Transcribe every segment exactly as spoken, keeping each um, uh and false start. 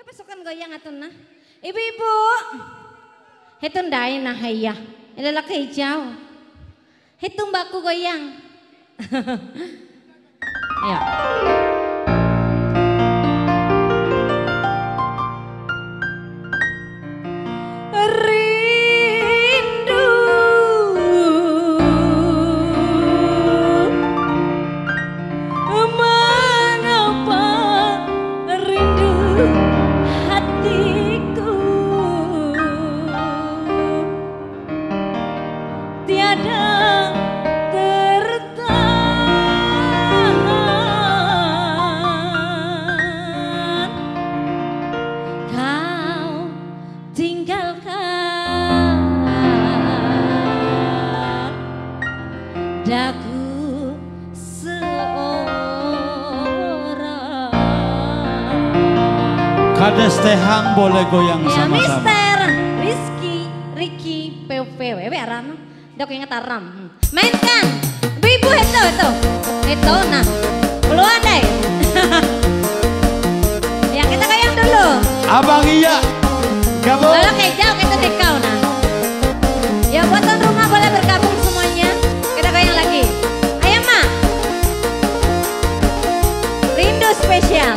pasukan goyang atun nah. Ibu-ibu. Itu ndai nah ya. Ini laki hijau. Itu mbakku goyang. Ayo. Daku seorang. Kades tehang boleh goyang ya, sama-sama. Mister Rizky, Ricky, P P W, W Aram, dok inget Aram. Mainkan, ibu itu itu, itu nah, keluar deh. Ya kita goyang dulu. Abang iya, gabung. Kalau kayak jauh kita dekau nah. Ya buat tuan rumah boleh bergabung semuanya. Kita goyang lagi. Ayo mak. Rindu spesial.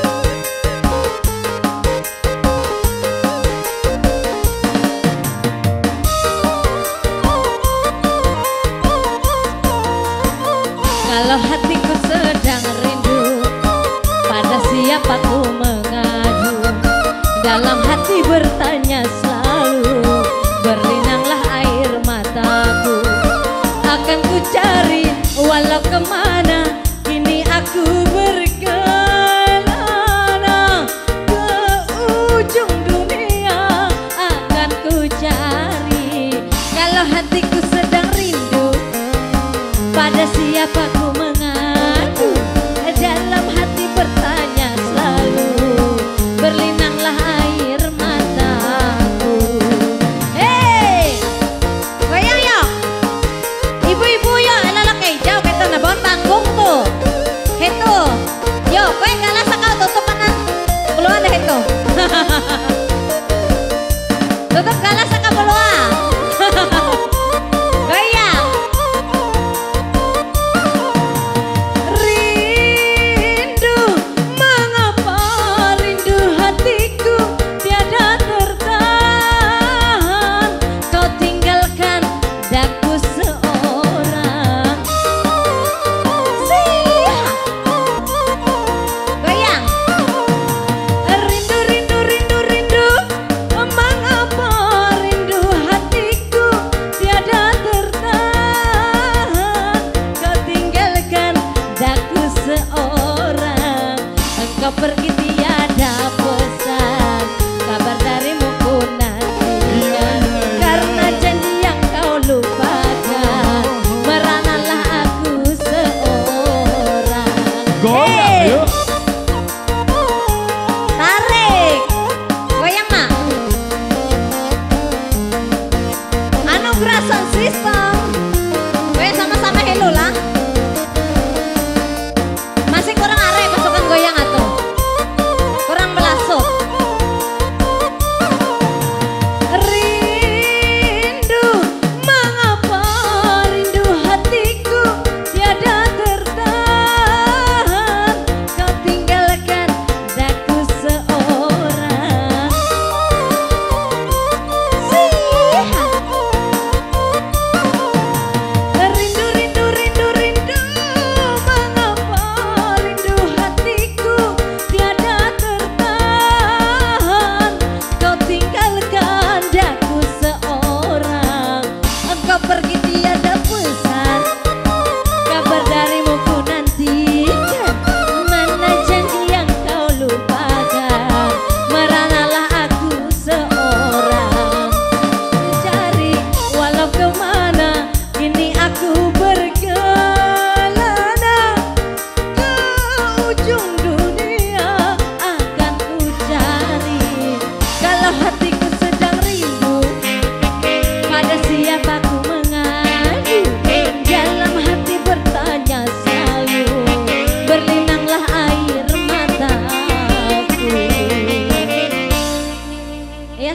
Kalau hatiku sedang rindu, pada siapa ku mengadu? Dalam hati bertanya selalu, berlinanglah air mataku. Akan ku cari walau kemana, kini aku berkelana. Ke ujung dunia akan ku cari. Kalau hatiku sedang rindu, pada siapa ku mengadu? Dalam hati bertanya selalu, berlinanglah air mataku. Hei, goyang yuk. Ibu-ibu yuk, elalak hijau kita nabon panggung.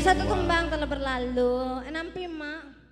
satu kembang telah berlalu. Enam mak.